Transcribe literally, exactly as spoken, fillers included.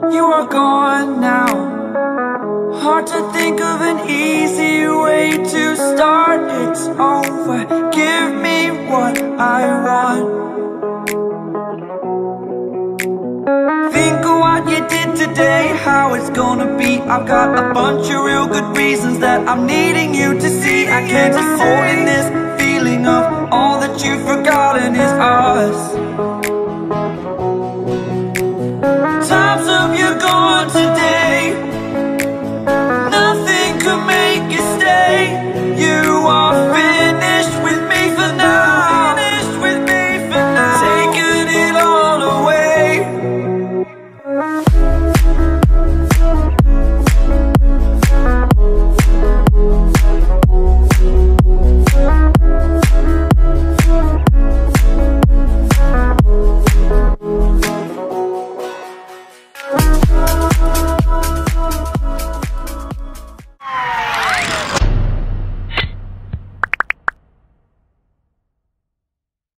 You are gone now. Hard to think of an easy way to start. It's over, give me what I want. Think of what you did today, how it's gonna be. I've got a bunch of real good reasons that I'm needing you to see. I can't keep holding this feeling of all that you've forgotten is us.